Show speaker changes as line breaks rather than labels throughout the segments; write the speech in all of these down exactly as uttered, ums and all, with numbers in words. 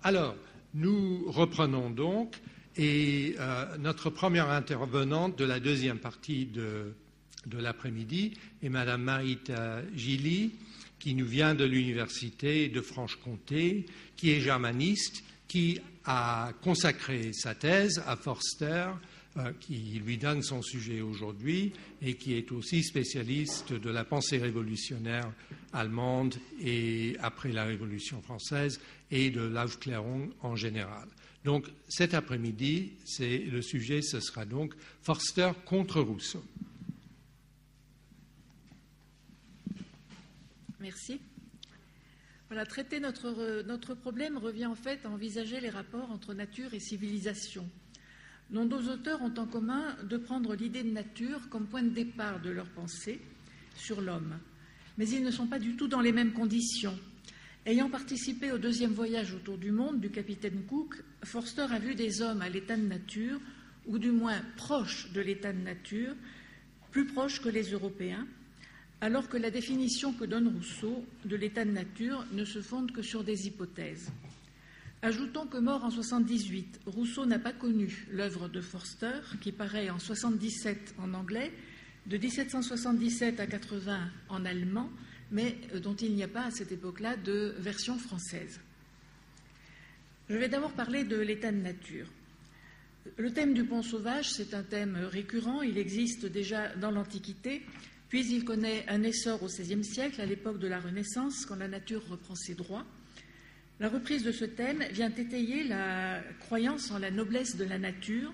Alors, nous reprenons donc, et euh, notre première intervenante de la deuxième partie de, de l'après-midi est Madame Marita Gilly, qui nous vient de l'Université de Franche-Comté, qui est germaniste, qui a consacré sa thèse à Forster, euh, qui lui donne son sujet aujourd'hui, et qui est aussi spécialiste de la pensée révolutionnaire allemande et après la Révolution française et de l'Aufklärung en général. Donc cet après-midi, c'est, le sujet, ce sera donc Forster contre Rousseau.
Merci. Voilà, traiter notre, notre problème revient en fait à envisager les rapports entre nature et civilisation. Nos deux auteurs ont en commun de prendre l'idée de nature comme point de départ de leur pensée sur l'homme. Mais ils ne sont pas du tout dans les mêmes conditions. Ayant participé au deuxième voyage autour du monde du capitaine Cook, Forster a vu des hommes à l'état de nature, ou du moins proches de l'état de nature, plus proches que les Européens, alors que la définition que donne Rousseau de l'état de nature ne se fonde que sur des hypothèses. Ajoutons que mort en soixante-dix-huit, Rousseau n'a pas connu l'œuvre de Forster, qui paraît en soixante-dix-sept en anglais, de dix-sept cent soixante-dix-sept à quatre-vingts en allemand, mais dont il n'y a pas à cette époque-là de version française. Je vais d'abord parler de l'état de nature. Le thème du bon sauvage, c'est un thème récurrent, il existe déjà dans l'Antiquité, puis il connaît un essor au seizième siècle, à l'époque de la Renaissance, quand la nature reprend ses droits. La reprise de ce thème vient étayer la croyance en la noblesse de la nature,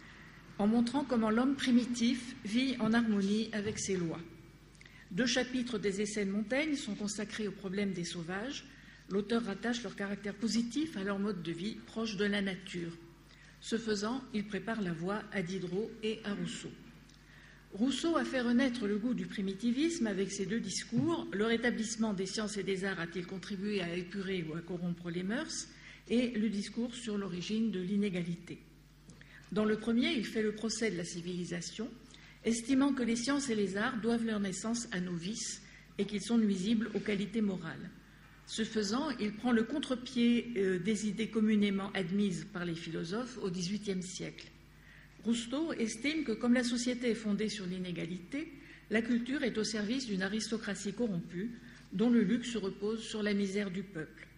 en montrant comment l'homme primitif vit en harmonie avec ses lois. Deux chapitres des Essais de Montaigne sont consacrés au problème des sauvages. L'auteur rattache leur caractère positif à leur mode de vie proche de la nature. Ce faisant, il prépare la voie à Diderot et à Rousseau. Rousseau a fait renaître le goût du primitivisme avec ses deux discours. Le rétablissement des sciences et des arts a-t-il contribué à épurer ou à corrompre les mœurs? Et le discours sur l'origine de l'inégalité. Dans le premier, il fait le procès de la civilisation, estimant que les sciences et les arts doivent leur naissance à nos vices et qu'ils sont nuisibles aux qualités morales. Ce faisant, il prend le contre-pied euh, des idées communément admises par les philosophes au dix-huitième siècle. Rousseau estime que comme la société est fondée sur l'inégalité, la culture est au service d'une aristocratie corrompue dont le luxe repose sur la misère du peuple.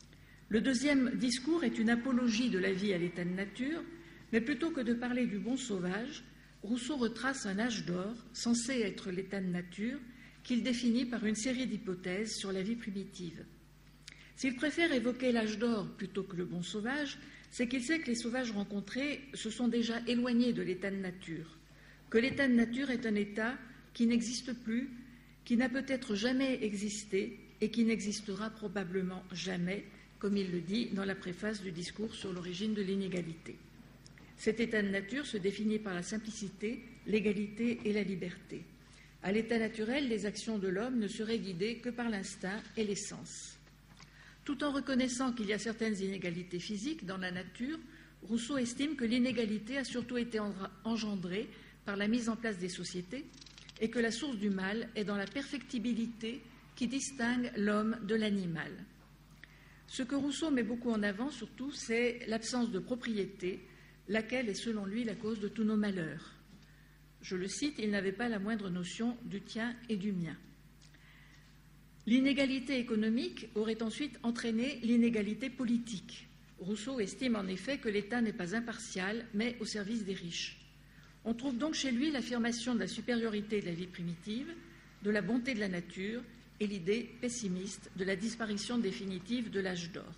Le deuxième discours est une apologie de la vie à l'état de nature, mais plutôt que de parler du bon sauvage, Rousseau retrace un âge d'or, censé être l'état de nature, qu'il définit par une série d'hypothèses sur la vie primitive. S'il préfère évoquer l'âge d'or plutôt que le bon sauvage, c'est qu'il sait que les sauvages rencontrés se sont déjà éloignés de l'état de nature, que l'état de nature est un état qui n'existe plus, qui n'a peut-être jamais existé et qui n'existera probablement jamais, comme il le dit dans la préface du discours sur l'origine de l'inégalité. Cet état de nature se définit par la simplicité, l'égalité et la liberté. À l'état naturel, les actions de l'homme ne seraient guidées que par l'instinct et les sens. Tout en reconnaissant qu'il y a certaines inégalités physiques dans la nature, Rousseau estime que l'inégalité a surtout été engendrée par la mise en place des sociétés et que la source du mal est dans la perfectibilité qui distingue l'homme de l'animal. Ce que Rousseau met beaucoup en avant, surtout, c'est l'absence de propriété, laquelle est selon lui la cause de tous nos malheurs. Je le cite, il n'avait pas la moindre notion du tien et du mien. L'inégalité économique aurait ensuite entraîné l'inégalité politique. Rousseau estime en effet que l'État n'est pas impartial, mais au service des riches. On trouve donc chez lui l'affirmation de la supériorité de la vie primitive, de la bonté de la nature et l'idée pessimiste de la disparition définitive de l'âge d'or.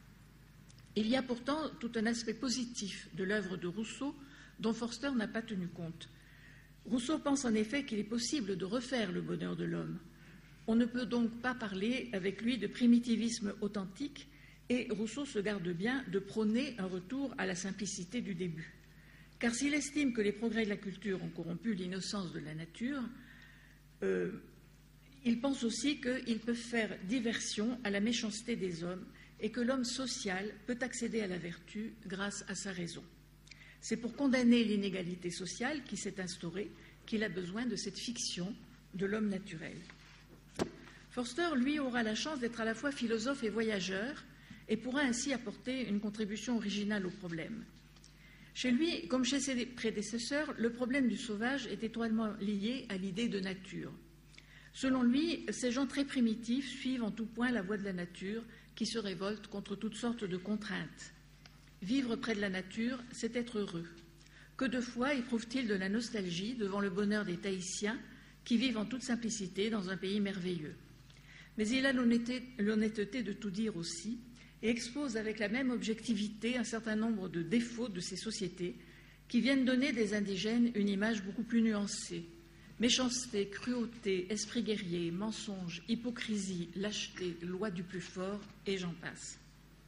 Il y a pourtant tout un aspect positif de l'œuvre de Rousseau dont Forster n'a pas tenu compte. Rousseau pense en effet qu'il est possible de refaire le bonheur de l'homme. On ne peut donc pas parler avec lui de primitivisme authentique et Rousseau se garde bien de prôner un retour à la simplicité du début. Car s'il estime que les progrès de la culture ont corrompu l'innocence de la nature, euh, il pense aussi qu'ils peuvent faire diversion à la méchanceté des hommes et que l'homme social peut accéder à la vertu grâce à sa raison. C'est pour condamner l'inégalité sociale qui s'est instaurée qu'il a besoin de cette fiction de l'homme naturel. Forster, lui, aura la chance d'être à la fois philosophe et voyageur, et pourra ainsi apporter une contribution originale au problème. Chez lui, comme chez ses prédécesseurs, le problème du sauvage est étroitement lié à l'idée de nature. Selon lui, ces gens très primitifs suivent en tout point la voie de la nature qui se révolte contre toutes sortes de contraintes. Vivre près de la nature, c'est être heureux. Que de fois éprouvent-ils de la nostalgie devant le bonheur des Tahitiens qui vivent en toute simplicité dans un pays merveilleux. Mais il a l'honnêteté de tout dire aussi et expose avec la même objectivité un certain nombre de défauts de ces sociétés qui viennent donner des indigènes une image beaucoup plus nuancée. Méchanceté, cruauté, esprit guerrier, mensonge, hypocrisie, lâcheté, loi du plus fort, et j'en passe.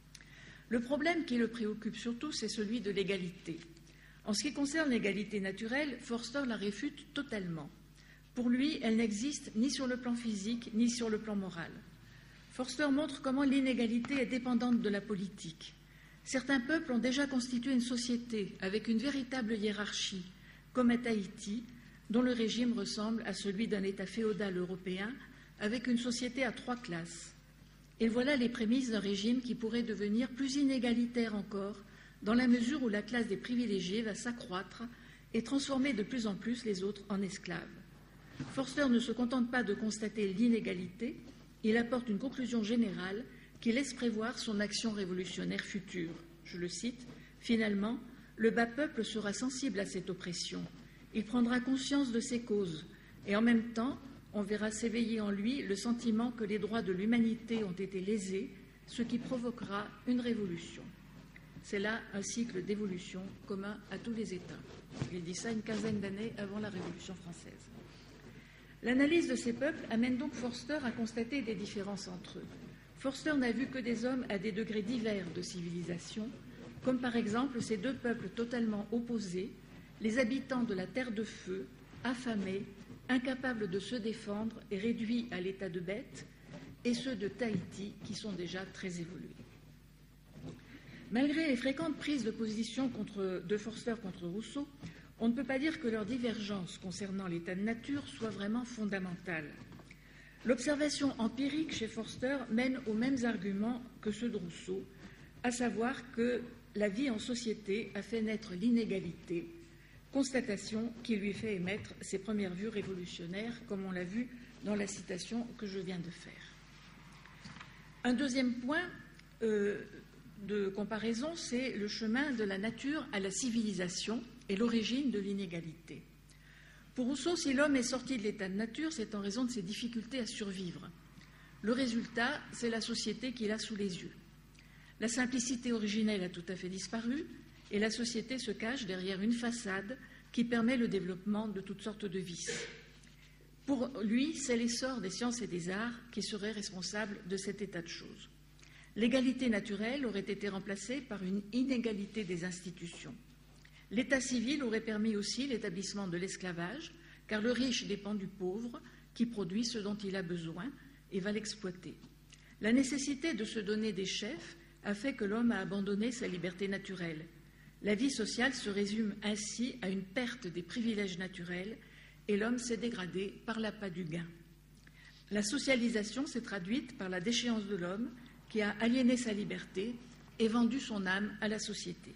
Le problème qui le préoccupe surtout, c'est celui de l'égalité. En ce qui concerne l'égalité naturelle, Forster la réfute totalement. Pour lui, elle n'existe ni sur le plan physique, ni sur le plan moral. Forster montre comment l'inégalité est dépendante de la politique. Certains peuples ont déjà constitué une société avec une véritable hiérarchie, comme à Tahiti, dont le régime ressemble à celui d'un État féodal européen, avec une société à trois classes. Et voilà les prémices d'un régime qui pourrait devenir plus inégalitaire encore, dans la mesure où la classe des privilégiés va s'accroître et transformer de plus en plus les autres en esclaves. Forster ne se contente pas de constater l'inégalité, il apporte une conclusion générale qui laisse prévoir son action révolutionnaire future. Je le cite, « Finalement, le bas peuple sera sensible à cette oppression. Il prendra conscience de ses causes et en même temps, on verra s'éveiller en lui le sentiment que les droits de l'humanité ont été lésés, ce qui provoquera une révolution. » C'est là un cycle d'évolution commun à tous les États. Il dit ça une quinzaine d'années avant la Révolution française. L'analyse de ces peuples amène donc Forster à constater des différences entre eux. Forster n'a vu que des hommes à des degrés divers de civilisation, comme par exemple ces deux peuples totalement opposés, les habitants de la Terre de Feu, affamés, incapables de se défendre et réduits à l'état de bêtes, et ceux de Tahiti qui sont déjà très évolués. Malgré les fréquentes prises de position contre, de Forster contre Rousseau, on ne peut pas dire que leur divergence concernant l'état de nature soit vraiment fondamentale. L'observation empirique chez Forster mène aux mêmes arguments que ceux de Rousseau, à savoir que la vie en société a fait naître l'inégalité, constatation qui lui fait émettre ses premières vues révolutionnaires, comme on l'a vu dans la citation que je viens de faire. Un deuxième point euh, de comparaison, c'est le chemin de la nature à la civilisation et l'origine de l'inégalité. Pour Rousseau, si l'homme est sorti de l'état de nature, c'est en raison de ses difficultés à survivre. Le résultat, c'est la société qu'il a sous les yeux. La simplicité originelle a tout à fait disparu et la société se cache derrière une façade qui permet le développement de toutes sortes de vices. Pour lui, c'est l'essor des sciences et des arts qui serait responsable de cet état de choses. L'égalité naturelle aurait été remplacée par une inégalité des institutions. L'état civil aurait permis aussi l'établissement de l'esclavage, car le riche dépend du pauvre, qui produit ce dont il a besoin et va l'exploiter. La nécessité de se donner des chefs a fait que l'homme a abandonné sa liberté naturelle. La vie sociale se résume ainsi à une perte des privilèges naturels et l'homme s'est dégradé par l'appât du gain. La socialisation s'est traduite par la déchéance de l'homme qui a aliéné sa liberté et vendu son âme à la société.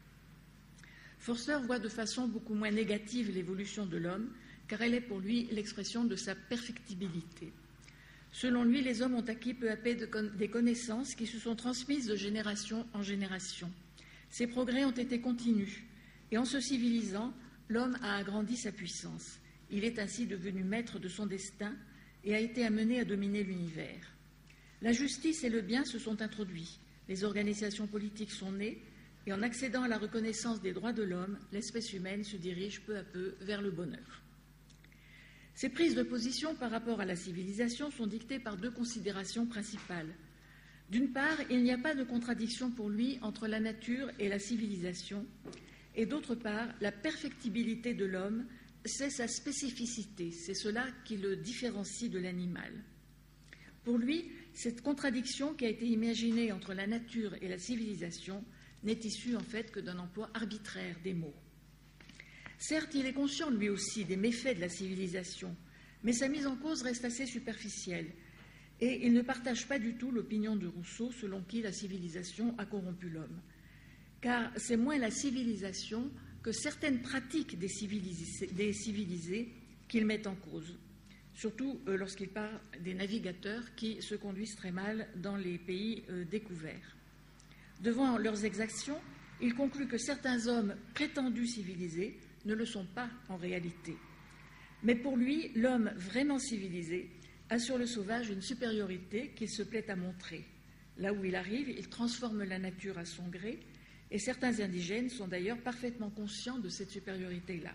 Forster voit de façon beaucoup moins négative l'évolution de l'homme, car elle est pour lui l'expression de sa perfectibilité. Selon lui, les hommes ont acquis peu à peu des connaissances qui se sont transmises de génération en génération. Ces progrès ont été continus, et en se civilisant, l'homme a agrandi sa puissance. Il est ainsi devenu maître de son destin et a été amené à dominer l'univers. La justice et le bien se sont introduits, les organisations politiques sont nées, et en accédant à la reconnaissance des droits de l'homme, l'espèce humaine se dirige peu à peu vers le bonheur. Ces prises de position par rapport à la civilisation sont dictées par deux considérations principales. D'une part, il n'y a pas de contradiction pour lui entre la nature et la civilisation, et d'autre part, la perfectibilité de l'homme, c'est sa spécificité, c'est cela qui le différencie de l'animal. Pour lui, cette contradiction qui a été imaginée entre la nature et la civilisation n'est issue en fait que d'un emploi arbitraire des mots. Certes, il est conscient lui aussi des méfaits de la civilisation, mais sa mise en cause reste assez superficielle. Et il ne partage pas du tout l'opinion de Rousseau selon qui la civilisation a corrompu l'homme. Car c'est moins la civilisation que certaines pratiques des civilisés, des civilisés qu'il met en cause, surtout euh, lorsqu'il parle des navigateurs qui se conduisent très mal dans les pays euh, découverts. Devant leurs exactions, il conclut que certains hommes prétendus civilisés ne le sont pas en réalité. Mais pour lui, l'homme vraiment civilisé a sur le sauvage une supériorité qu'il se plaît à montrer. Là où il arrive, il transforme la nature à son gré, et certains indigènes sont d'ailleurs parfaitement conscients de cette supériorité-là.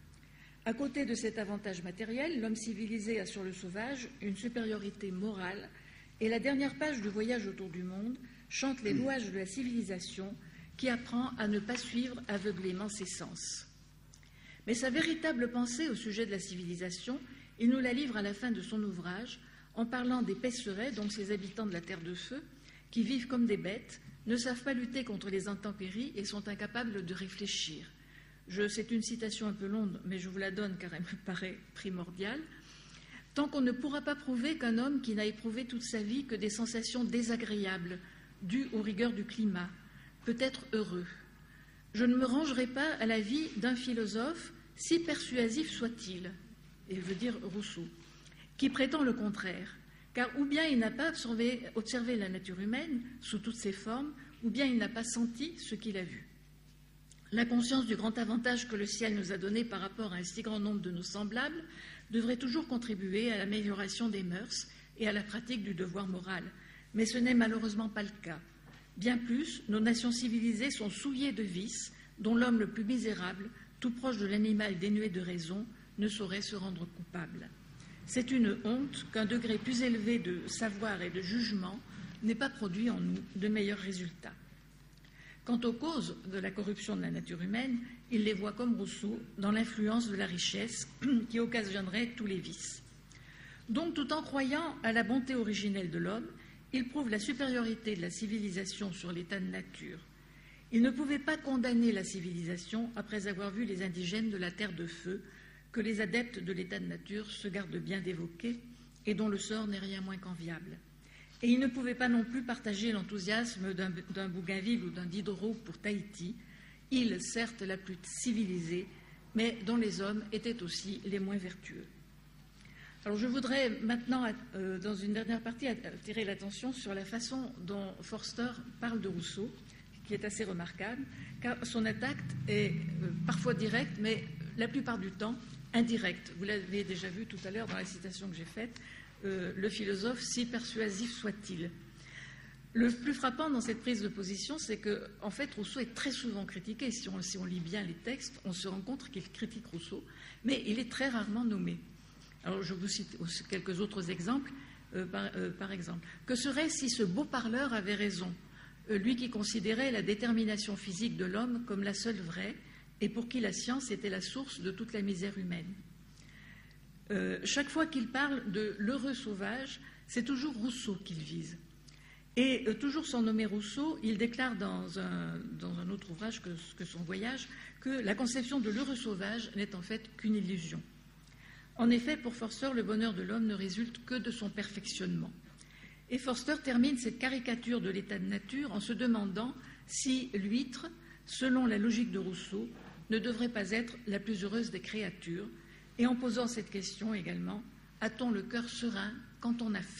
À côté de cet avantage matériel, l'homme civilisé a sur le sauvage une supériorité morale, et la dernière page du Voyage autour du monde chante les louages de la civilisation qui apprend à ne pas suivre aveuglément ses sens. Mais sa véritable pensée au sujet de la civilisation, il nous la livre à la fin de son ouvrage en parlant des Pesserets, donc ces habitants de la Terre de Feu, qui vivent comme des bêtes, ne savent pas lutter contre les intempéries et sont incapables de réfléchir. Je, c'est une citation un peu longue, mais je vous la donne car elle me paraît primordiale. Tant qu'on ne pourra pas prouver qu'un homme qui n'a éprouvé toute sa vie que des sensations désagréables dues aux rigueurs du climat peut être heureux, je ne me rangerai pas à la vie d'un philosophe, si persuasif soit-il, et il veut dire Rousseau, qui prétend le contraire, car ou bien il n'a pas observé, observé la nature humaine sous toutes ses formes, ou bien il n'a pas senti ce qu'il a vu. La conscience du grand avantage que le ciel nous a donné par rapport à un si grand nombre de nos semblables devrait toujours contribuer à l'amélioration des mœurs et à la pratique du devoir moral, mais ce n'est malheureusement pas le cas. Bien plus, nos nations civilisées sont souillées de vices dont l'homme le plus misérable, tout proche de l'animal dénué de raison, ne saurait se rendre coupable. C'est une honte qu'un degré plus élevé de savoir et de jugement n'ait pas produit en nous de meilleurs résultats. Quant aux causes de la corruption de la nature humaine, il les voit comme Rousseau dans l'influence de la richesse qui occasionnerait tous les vices. Donc, tout en croyant à la bonté originelle de l'homme, il prouve la supériorité de la civilisation sur l'état de nature. Il ne pouvait pas condamner la civilisation après avoir vu les indigènes de la Terre de Feu, que les adeptes de l'état de nature se gardent bien d'évoquer et dont le sort n'est rien moins qu'enviable. Et il ne pouvait pas non plus partager l'enthousiasme d'un, d'un Bougainville ou d'un Diderot pour Tahiti, île certes la plus civilisée, mais dont les hommes étaient aussi les moins vertueux. Alors je voudrais maintenant, euh, dans une dernière partie, attirer l'attention sur la façon dont Forster parle de Rousseau, qui est assez remarquable, car son attaque est euh, parfois directe, mais la plupart du temps indirecte. Vous l'avez déjà vu tout à l'heure dans la citation que j'ai faite, euh, le philosophe, si persuasif soit-il. Le plus frappant dans cette prise de position, c'est que, en fait, Rousseau est très souvent critiqué. Si on, si on lit bien les textes, on se rend compte qu'il critique Rousseau, mais il est très rarement nommé. Alors, je vous cite quelques autres exemples. Euh, par, euh, par exemple, que serait si ce beau parleur avait raison, euh, lui qui considérait la détermination physique de l'homme comme la seule vraie, et pour qui la science était la source de toute la misère humaine. Euh, chaque fois qu'il parle de l'heureux sauvage, c'est toujours Rousseau qu'il vise. Et euh, toujours sans nommer Rousseau, il déclare dans un, dans un autre ouvrage que, que son voyage que la conception de l'heureux sauvage n'est en fait qu'une illusion. En effet, pour Forster, le bonheur de l'homme ne résulte que de son perfectionnement. Et Forster termine cette caricature de l'état de nature en se demandant si l'huître, selon la logique de Rousseau, ne devrait pas être la plus heureuse des créatures, et en posant cette question également, a-t-on le cœur serein quand on a faim ?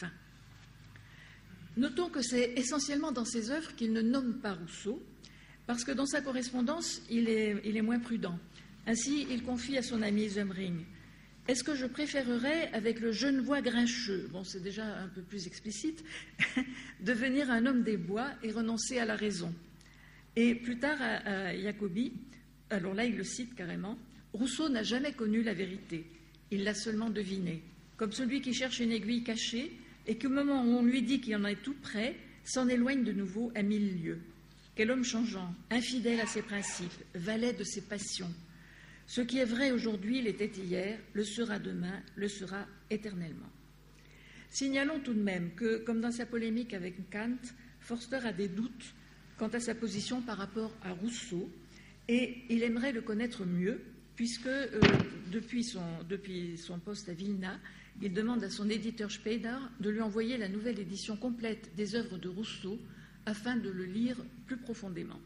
Notons que c'est essentiellement dans ses œuvres qu'il ne nomme pas Rousseau, parce que dans sa correspondance, il est, il est moins prudent. Ainsi, il confie à son ami Zumring « Est-ce que je préférerais, avec le genevois grincheux, bon, c'est déjà un peu plus explicite, devenir un homme des bois et renoncer à la raison ?» Et plus tard, à, à Jacobi, alors là, il le cite carrément, « Rousseau n'a jamais connu la vérité, il l'a seulement devinée, comme celui qui cherche une aiguille cachée et qu'au moment où on lui dit qu'il en est tout près, s'en éloigne de nouveau à mille lieues. Quel homme changeant, infidèle à ses principes, valet de ses passions. Ce qui est vrai aujourd'hui l'était hier, le sera demain, le sera éternellement. » Signalons tout de même que, comme dans sa polémique avec Kant, Forster a des doutes quant à sa position par rapport à Rousseau, et il aimerait le connaître mieux, puisque euh, depuis, son, depuis son poste à Vilna, il demande à son éditeur Speyder de lui envoyer la nouvelle édition complète des œuvres de Rousseau afin de le lire plus profondément.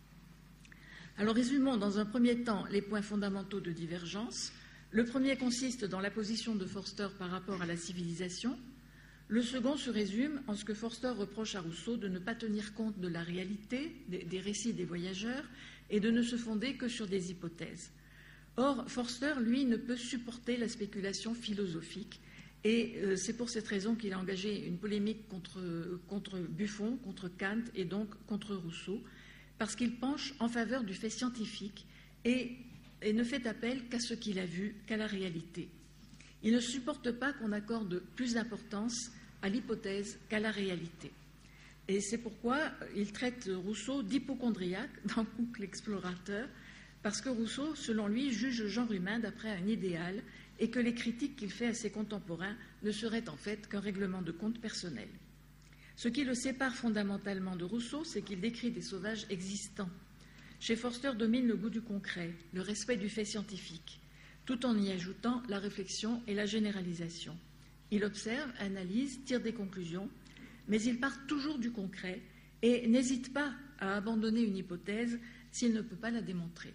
Alors résumons dans un premier temps les points fondamentaux de divergence. Le premier consiste dans la position de Forster par rapport à la civilisation. Le second se résume en ce que Forster reproche à Rousseau de ne pas tenir compte de la réalité, des, des récits des voyageurs, et de ne se fonder que sur des hypothèses. Or, Forster, lui, ne peut supporter la spéculation philosophique, et euh, c'est pour cette raison qu'il a engagé une polémique contre, contre Buffon, contre Kant et donc contre Rousseau, parce qu'il penche en faveur du fait scientifique et, et ne fait appel qu'à ce qu'il a vu, qu'à la réalité. Il ne supporte pas qu'on accorde plus d'importance à l'hypothèse qu'à la réalité. Et c'est pourquoi il traite Rousseau d'hypocondriaque dans Cook l'explorateur, parce que Rousseau, selon lui, juge le genre humain d'après un idéal et que les critiques qu'il fait à ses contemporains ne seraient en fait qu'un règlement de compte personnel. Ce qui le sépare fondamentalement de Rousseau, c'est qu'il décrit des sauvages existants. Chez Forster domine le goût du concret, le respect du fait scientifique, tout en y ajoutant la réflexion et la généralisation. Il observe, analyse, tire des conclusions, mais il part toujours du concret et n'hésite pas à abandonner une hypothèse s'il ne peut pas la démontrer.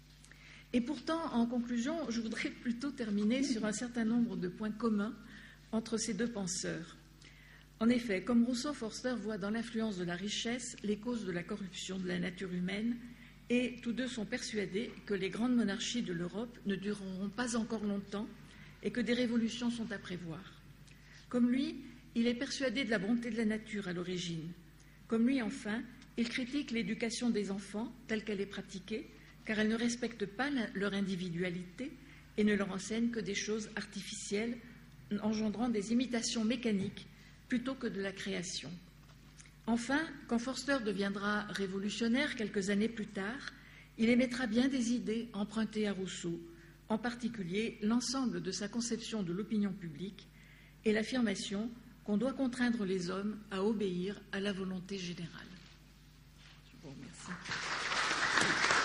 Et pourtant, en conclusion, je voudrais plutôt terminer sur un certain nombre de points communs entre ces deux penseurs. En effet, comme Rousseau, Forster voit dans l'influence de la richesse les causes de la corruption de la nature humaine, et tous deux sont persuadés que les grandes monarchies de l'Europe ne dureront pas encore longtemps et que des révolutions sont à prévoir. Comme lui, il est persuadé de la bonté de la nature à l'origine. Comme lui, enfin, il critique l'éducation des enfants telle qu'elle est pratiquée, car elle ne respecte pas leur individualité et ne leur enseigne que des choses artificielles, engendrant des imitations mécaniques plutôt que de la création. Enfin, quand Forster deviendra révolutionnaire quelques années plus tard, il émettra bien des idées empruntées à Rousseau, en particulier l'ensemble de sa conception de l'opinion publique et l'affirmation qu'on doit contraindre les hommes à obéir à la volonté générale. Je vous remercie.